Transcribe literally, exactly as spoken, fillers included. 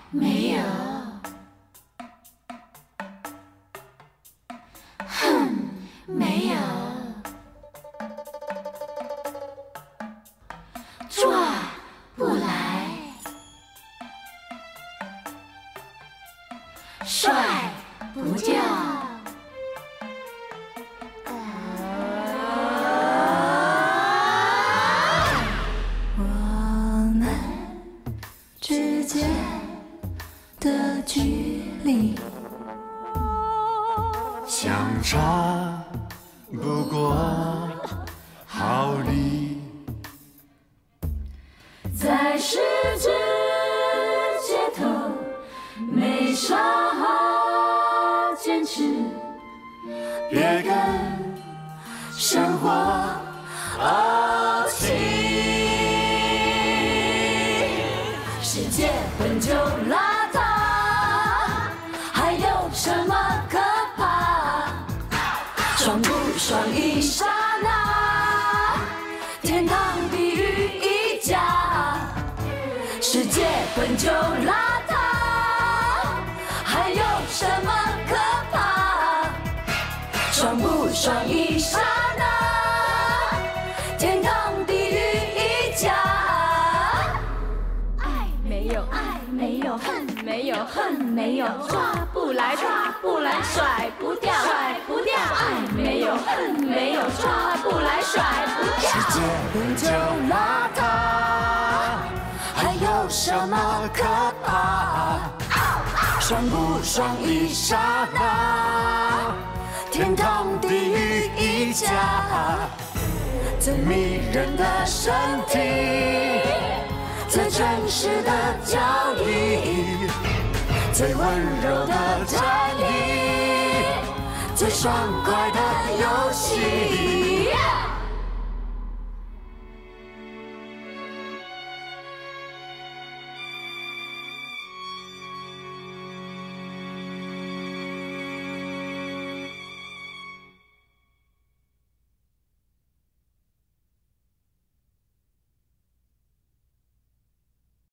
没有。哼，没有。抓不来。甩不掉。 之间的距离， 相差不过毫厘， 在十字街头没啥好坚持， 别跟生活傲气。 世界本就邋遢，还有什么可怕？爽不爽一刹那，天堂地狱一家。世界本就邋遢，还有什么可怕？爽不爽一刹那，天堂地狱一家。 没有爱，没有恨，没有恨，没有抓不来，抓不来，甩不掉，甩不掉。爱没有恨，没有抓不来，甩不掉。 世界本就邋遢，还有什么可怕？爽不爽一刹那，天堂地狱一家。最迷人的身体。 最真实的交易，最温柔的战役，最爽快的游戏。